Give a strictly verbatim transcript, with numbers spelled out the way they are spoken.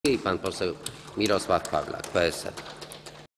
i pan poseł Mirosław Pawlak, P S L.